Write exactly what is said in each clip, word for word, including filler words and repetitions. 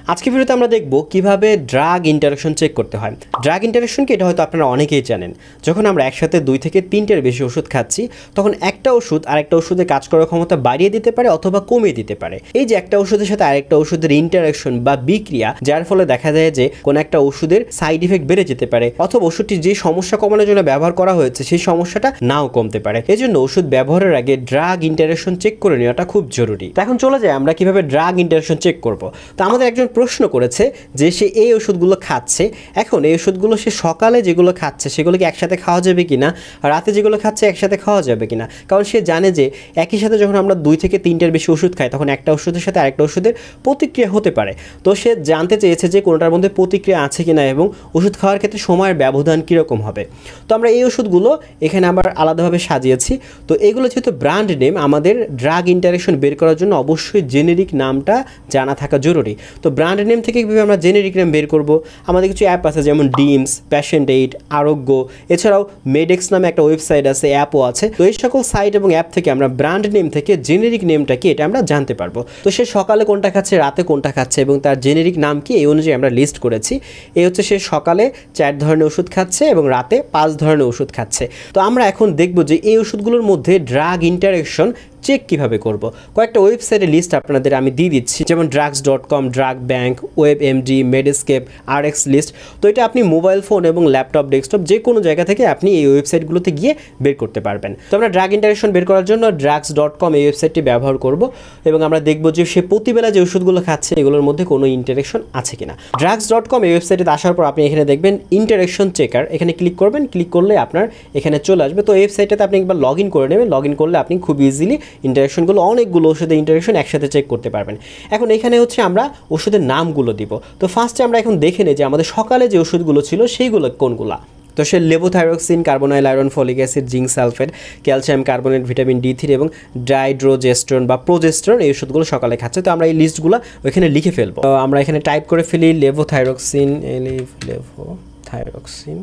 আজকে ভিডিওতে আমরা দেখব কিভাবে ড্রাগ ইন্টারঅ্যাকশন চেক করতে হয়। ড্রাগ ইন্টারঅ্যাকশন কি এটা হয়তো আপনারা অনেকেই জানেন। যখন আমরা একসাথে দুই থেকে তিনটের বেশি ওষুধ খাচ্ছি তখন একটা ওষুধ আরেকটা ওষুধের কাজ করার ক্ষমতা বাড়িয়ে দিতে পারে অথবা কমিয়ে দিতে পারে। এই যে একটা ওষুধের সাথে আরেকটা ওষুধের ইন্টারঅ্যাকশন বা বিক্রিয়া, যার ফলে দেখা যায় যে কোনো একটা ওষুধের সাইড ইফেক্ট বেড়ে যেতে পারে অথবা ওষুধটি যে সমস্যা কমানোর জন্য ব্যবহার করা হয়েছে সেই সমস্যাটা নাও কমতে পারে। এজন্য ওষুধ ব্যবহারের আগে ড্রাগ ইন্টারঅ্যাকশন চেক করে নেওয়াটা খুব জরুরি। এখন চলে যায় আমরা কিভাবে ড্রাগ ইন্টারঅ্যাকশন চেক করব। তো আমাদের একজন প্রশ্ন করেছে যে সে এই ওষুধগুলো খাচ্ছে, এখন এই ওষুধগুলো সে সকালে যেগুলো খাচ্ছে সেগুলো কি একসাথে খাওয়া যাবে কিনা, আর রাতে যেগুলো খাচ্ছে একসাথে খাওয়া যাবে কিনা। কারণ সে জানে যে একই সাথে যখন আমরা দুই থেকে তিনটের বেশি ওষুধ খাই তখন একটা ওষুধের সাথে আরেকটা ওষুধের প্রতিক্রিয়া হতে পারে। তো সে জানতে চেয়েছে যে কোনোটার মধ্যে প্রতিক্রিয়া আছে কিনা এবং ওষুধ খাওয়ার ক্ষেত্রে সময়ের ব্যবধান কীরকম হবে। তো আমরা এই ওষুধগুলো এখানে আবার আলাদাভাবে সাজিয়েছি। তো এগুলো যেহেতু ব্র্যান্ড নেম, আমাদের ড্রাগ ইন্টারঅ্যাকশন বের করার জন্য অবশ্যই জেনেরিক নামটা জানা থাকা জরুরি। তো ব্র্যান্ড নেম থেকে কীভাবে আমরা জেনেরিক নেম বের করব, আমাদের কিছু অ্যাপ আছে যেমন ডিমস, প্যাশেন্ট এইড, আরোগ্য, এছাড়াও মেডেক্স নামে একটা ওয়েবসাইট আছে, অ্যাপও আছে। তো এই সকল সাইট এবং অ্যাপ থেকে আমরা ব্র্যান্ড নেম থেকে জেনেরিক নেমটা কি এটা আমরা জানতে পারবো। তো সে সকালে কোনটা খাচ্ছে, রাতে কোনটা খাচ্ছে এবং তার জেনেরিক নাম কি এই অনুযায়ী আমরা লিস্ট করেছি। এই হচ্ছে সে সকালে চার ধরনের ওষুধ খাচ্ছে এবং রাতে পাঁচ ধরনের ওষুধ খাচ্ছে। তো আমরা এখন দেখব যে এই ওষুধগুলোর মধ্যে ড্রাগ ইন্টারঅ্যাকশন চেক কীভাবে করব। কয়েকটা ওয়েবসাইটের লিস্ট আপনাদের আমি দিয়ে দিচ্ছি, যেমন drugs dot com, drug bank, WebMD, Medscape, RxList. তো এটা আপনি মোবাইল ফোন এবং ল্যাপটপ, ডেস্কটপ যে কোনো জায়গা থেকে আপনি এই ওয়েবসাইটগুলোতে গিয়ে বের করতে পারবেন। তো আমরা ড্রাগ ইন্টারঅ্যাকশন বের করার জন্য ড্রাগস ডট কম এই ওয়েবসাইটটি ব্যবহার করব এবং আমরা দেখব যে সে প্রতিবেলা যে ওষুধগুলো খাচ্ছে এগুলোর মধ্যে কোনো ইন্টারঅ্যাকশন আছে কিনা। ড্রাগস ডট কম এই ওয়েবসাইটে আসার পর আপনি এখানে দেখবেন ইন্টারঅ্যাকশন চেকার, এখানে ক্লিক করবেন। ক্লিক করলে আপনার এখানে চলে আসবে। তো ওয়েবসাইটটাতে আপনি একবার লগ ইন করে নেবেন। লগ ইন করলে আপনি খুব ইজিলি ইন্টারঅ্যাকশনগুলো অনেকগুলো ওষুধের ইন্টারঅ্যাকশন একসাথে চেক করতে পারবেন। এখন এখানে হচ্ছে আমরা ওষুধের নামগুলো দিব। তো ফার্স্টে আমরা এখন দেখে নিই যে আমাদের সকালে যে ওষুধগুলো ছিল সেইগুলো কোনগুলা। তো সে levothyroxine, carbonyl iron, folic acid, zinc sulphate, calcium carbonate, vitamin D three এবং ডাইড্রোজেস্টেরন বা প্রোজেস্টেরন এই ওষুধগুলো সকালে খাচ্ছে। তো আমরা এই লিস্টগুলো ওইখানে লিখে ফেলবো। তো আমরা এখানে টাইপ করে ফেলি লেভোথাইরক্সিন, লেভোথাইরক্সিন।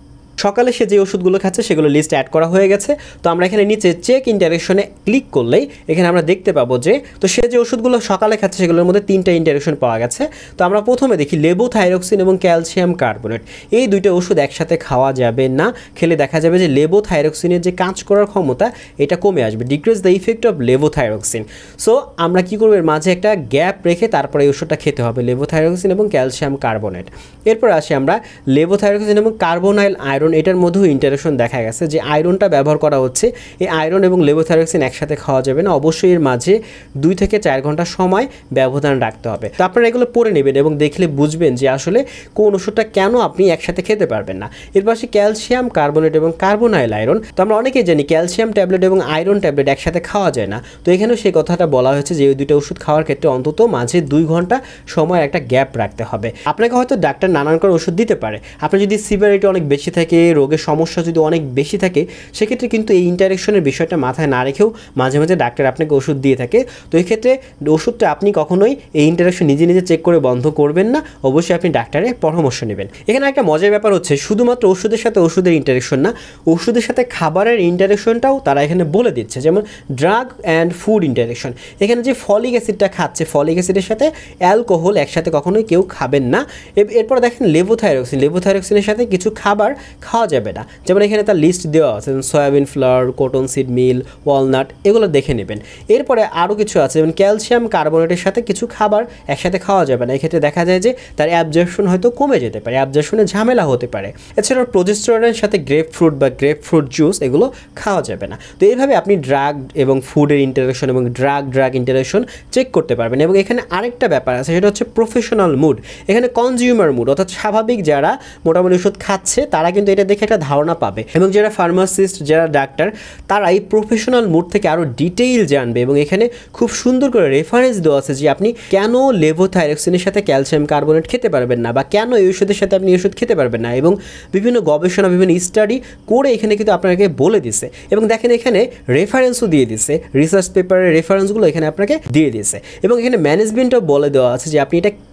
সকালে সে যে ওষুধগুলো খাচ্ছে সেগুলো লিস্ট অ্যাড করা হয়ে গেছে। তো আমরা এখানে নিচে চেক ইন্টারঅ্যাকশনে ক্লিক করলেই এখানে আমরা দেখতে পাবো যে তো সে যে ওষুধগুলো সকালে খাচ্ছে সেগুলোর মধ্যে তিনটা ইন্টারঅ্যাকশন পাওয়া গেছে। তো আমরা প্রথমে দেখি লেভোথাইরক্সিন এবং ক্যালসিয়াম কার্বনেট, এই দুইটা ওষুধ একসাথে খাওয়া যাবে না। খেলে দেখা যাবে যে লেভোথাইরক্সিনের যে কাজ করার ক্ষমতা এটা কমে আসবে, decrease the effect of levothyroxine. So আমরা কী করবো, এর মাঝে একটা গ্যাপ রেখে তারপরে এই ওষুধটা খেতে হবে, লেভোথাইরক্সিন এবং ক্যালসিয়াম কার্বনেট। এরপর আসি আমরা লেভোথাইরক্সিন এবং কার্বোনাইল আয়রন, এটার মধ্যেও ইন্টারঅ্যাকশন দেখা গেছে যে আয়রনটা ব্যবহার করা হচ্ছে। এই আয়রন এবং লেভোথাইরক্সিন একসাথে খাওয়া যাবে না, অবশ্যই এর মাঝে দুই থেকে চার ঘন্টা সময় ব্যবধান রাখতে হবে। তো আপনারা এগুলো পড়ে নেবেন এবং দেখলে বুঝবেন যে আসলে কোন ওষুধটা কেন আপনি একসাথে খেতে পারবেন না। এর পাশে ক্যালসিয়াম কার্বনেট এবং কার্বোনাইল আয়রন। তো আমরা অনেকেই জানি ক্যালসিয়াম ট্যাবলেট এবং আয়রন ট্যাবলেট একসাথে খাওয়া যায় না। তো এখানেও সেই কথাটা বলা হয়েছে যে ওই দুটো ওষুধ খাওয়ার ক্ষেত্রে অন্তত মাঝে দুই ঘন্টা সময় একটা গ্যাপ রাখতে হবে। আপনাকে হয়তো ডাক্তার নানান করে ওষুধ দিতে পারে, আপনার যদি সিভিয়ারিটি অনেক বেশি থাকে, রোগের সমস্যা যদি অনেক বেশি থাকে, সেক্ষেত্রে কিন্তু এই ইন্টারঅ্যাকশনের বিষয়টা মাথায় না রেখেও মাঝে মাঝে ডাক্তার আপনাকে ওষুধ দিয়ে থাকে। তো এই ক্ষেত্রে ওষুধটা আপনি কখনোই এই ইন্টারঅ্যাকশন নিজে নিজে চেক করে বন্ধ করবেন না, অবশ্যই আপনি ডাক্তারের পরামর্শ নেবেন। এখানে একটা মজার ব্যাপার হচ্ছে শুধুমাত্র ওষুধের সাথে ওষুধের ইন্টারঅ্যাকশন না, ওষুধের সাথে খাবারের ইন্টারঅ্যাকশনটাও তারা এখানে বলে দিচ্ছে, যেমন ড্রাগ অ্যান্ড ফুড ইন্টারঅ্যাকশন। এখানে যে ফলিক অ্যাসিডটা খাচ্ছে, ফলিক অ্যাসিডের সাথে অ্যালকোহল একসাথে কখনোই কেউ খাবেন না। এরপর দেখেন লেভোথাইরক্সিন, লেভোথাইরক্সিনের সাথে কিছু খাবার খাওয়া যাবে না, যেমন এখানে তার লিস্ট দেওয়া আছে, soybean flour, cotton seed meal, walnut, এগুলো দেখে নেবেন। এরপরে আরও কিছু আছে, যেমন ক্যালসিয়াম কার্বনেটের সাথে কিছু খাবার একসাথে খাওয়া যাবে না। এক্ষেত্রে দেখা যায় যে তার অ্যাবজর্পশন হয়তো কমে যেতে পারে, অ্যাবজর্পশনে ঝামেলা হতে পারে। এছাড়াও প্রোজেস্টেরনের সাথে গ্রেপ ফ্রুট বা গ্রেপ ফ্রুট জুস এগুলো খাওয়া যাবে না। তো এইভাবে আপনি ড্রাগ এবং ফুডের ইন্টারঅ্যাকশন এবং ড্রাগ ড্রাগ ইন্টারঅ্যাকশন চেক করতে পারবেন। এবং এখানে আরেকটা ব্যাপার আছে, সেটা হচ্ছে প্রফেশনাল মুড। এখানে কনজিউমার মুড, অর্থাৎ স্বাভাবিক যারা মোটামুটি ওষুধ খাচ্ছে তারা কিন্তু এটা দেখে একটা ধারণা পাবে, এবং যারা ফার্মাসিস্ট, যারা ডাক্তার, তারা এই প্রফেশনাল মুড থেকে আরও ডিটেইল জানবে। এবং এখানে খুব সুন্দর করে রেফারেন্স দেওয়া আছে যে আপনি কেন লেভোথাইরক্সিনের সাথে ক্যালসিয়াম কার্বনেট খেতে পারবেন না বা কেন এই ওষুধের সাথে আপনি ওষুধ খেতে পারবেন না, এবং বিভিন্ন গবেষণা, বিভিন্ন স্টাডি করে এখানে কিন্তু আপনাকে বলে দিছে। এবং দেখেন এখানে রেফারেন্সও দিয়ে দিছে, রিসার্চ পেপারের রেফারেন্সগুলো এখানে আপনাকে দিয়ে দিয়েছে। এবং এখানে ম্যানেজমেন্টও বলে দেওয়া আছে যে আপনি এটা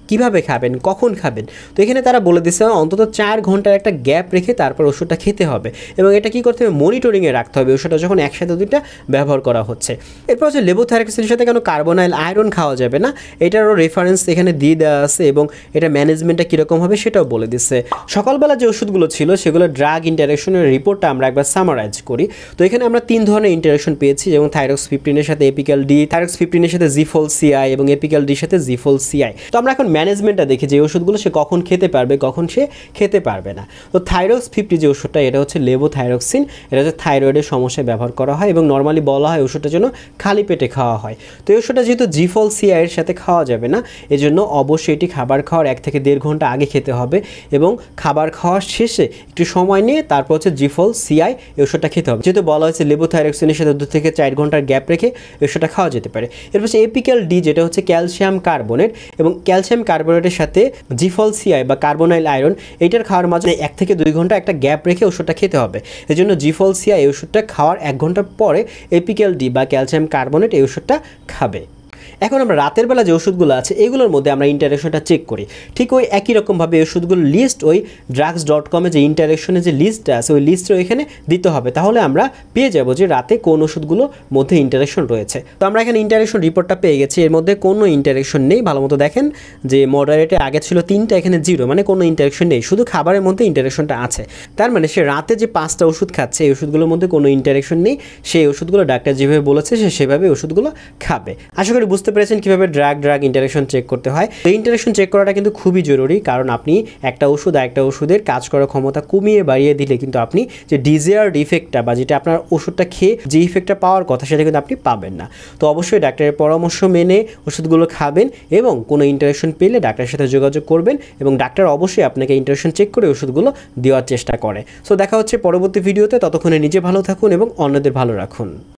কিভাবে খাবেন, কখন খাবেন। তো এখানে তারা বলে দিচ্ছে অন্তত চার ঘন্টার একটা গ্যাপ রেখে তারপর ওষুধটা খেতে হবে এবং এটা কী করতে হবে, মনিটরিংয়ে রাখতে হবে ওষুধটা যখন একসাথে দুইটা ব্যবহার করা হচ্ছে। এরপর হচ্ছে লেভোথাইরক্সিনের সাথে কেন কার্বোনাইল আয়রন খাওয়া যাবে না, এটারও রেফারেন্স এখানে দিয়ে দেওয়া আছে এবং এটা ম্যানেজমেন্টটা কীরকম হবে সেটাও বলে দিচ্ছে। সকালবেলা যে ওষুধগুলো ছিল সেগুলো ড্রাগ ইন্টারাকশনের রিপোর্টটা আমরা একবার সামারাইজ করি। তো এখানে আমরা তিন ধরনের ইন্টারাকশন পেয়েছি, যেমন থাইরক্স ফিফটিনের সাথে এপিক্যাল ডি, থাইরক্স ফিফটিনের সাথে জিফল সিআই এবং এপিক্যাল ডির সাথে জিফল সিআই। তো আমরা এখন ম্যানেজমেন্টটা দেখি যে ওষুধগুলো সে কখন খেতে পারবে, কখন সে খেতে পারবে না। তো থাইরক্স ফিফটি যে ওষুধটা, এটা হচ্ছে লেভোথাইরক্সিন, এটা হচ্ছে থাইরয়েডের সমস্যায় ব্যবহার করা হয় এবং নর্মালি বলা হয় ওষুধটা যেন খালি পেটে খাওয়া হয়। তো এই ওষুধটা যেহেতু জিফল সিআই এর সাথে খাওয়া যাবে না, এজন্য অবশ্যই এটি খাবার খাওয়ার এক থেকে দেড় ঘন্টা আগে খেতে হবে এবং খাবার খাওয়ার শেষে একটু সময় নিয়ে তারপর হচ্ছে জিফল সিআই এই ওষুধটা খেতে হবে। যেহেতু বলা হয়েছে লেভোথাইরক্সিনের সাথে দু থেকে চার ঘন্টার গ্যাপ রেখে এই ওষুধটা খাওয়া যেতে পারে। এরপর হচ্ছে এপিক্যাল ডি, যেটা হচ্ছে ক্যালসিয়াম কার্বনেট এবং ক্যালসিয়াম কার্বনেটের সাথে জিফল সিআই বা কার্বোনাইল আয়রন, এইটার খাওয়ার মাঝে এক থেকে দুই ঘন্টা একটা গ্যাপ রেখে ওষুধটা খেতে হবে। এই জন্য জিফল সিআই এই ওষুধটা খাওয়ার এক ঘন্টা পরে এপিক্যাল ডি বা ক্যালসিয়াম কার্বনেট এই ওষুধটা খাবে। এখন আমরা রাতের বেলা যে ওষুধগুলো আছে এগুলোর মধ্যে আমরা ইন্টারেকশনটা চেক করি। ঠিক ওই একই রকমভাবে ওষুধগুলো লিস্ট ওই ড্রাগস ডট কমে যে ইন্টারেকশনের যে লিস্টটা আছে ওই লিস্টটা এখানে দিতে হবে, তাহলে আমরা পেয়ে যাবো যে রাতে কোন ওষুধগুলোর মধ্যে ইন্টারেকশন রয়েছে। তো আমরা এখানে ইন্টারেকশন রিপোর্টটা পেয়ে গেছি, এর মধ্যে কোনো ইন্টারেকশন নেই। ভালো মতো দেখেন যে মডারেটে আগে ছিল তিনটা, এখানে জিরো, মানে কোনো ইন্টারেকশন নেই, শুধু খাবারের মধ্যে ইন্টারেকশনটা আছে। তার মানে সে রাতে যে পাঁচটা ওষুধ খাচ্ছে এই ওষুধগুলোর মধ্যে কোনো ইন্টারেকশন নেই, সেই ওষুধগুলো ডাক্তার যেভাবে বলেছে সে সেভাবে ওষুধগুলো খাবে। আশা করি বুঝতে পেরেছেন কীভাবে ড্রাগ ড্রাগ ইন্টারেকশন চেক করতে হয়। এই ইন্টারেকশন চেক করাটা কিন্তু খুবই জরুরি, কারণ আপনি একটা ওষুধ আর একটা ওষুধের কাজ করার ক্ষমতা কমিয়ে বাড়িয়ে দিলে কিন্তু আপনি যে ডিজায়ার্ড ইফেক্টটা বা যেটা আপনার ওষুধটা খেয়ে যে ইফেক্টটা পাওয়ার কথা সেটা কিন্তু আপনি পাবেন না। তো অবশ্যই ডাক্তারের পরামর্শ মেনে ওষুধগুলো খাবেন এবং কোনো ইন্টারেকশন পেলে ডাক্তারের সাথে যোগাযোগ করবেন এবং ডাক্তার অবশ্যই আপনাকে ইন্টারেকশন চেক করে ওষুধগুলো দেওয়ার চেষ্টা করে। সো দেখা হচ্ছে পরবর্তী ভিডিওতে, ততক্ষণে নিজে ভালো থাকুন এবং অন্যদের ভালো রাখুন।